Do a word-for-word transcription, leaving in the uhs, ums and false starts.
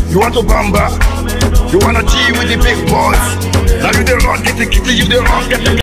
You want to bamba? You wanna G with the big boys? Now you the run, get the kitty, you the run, get the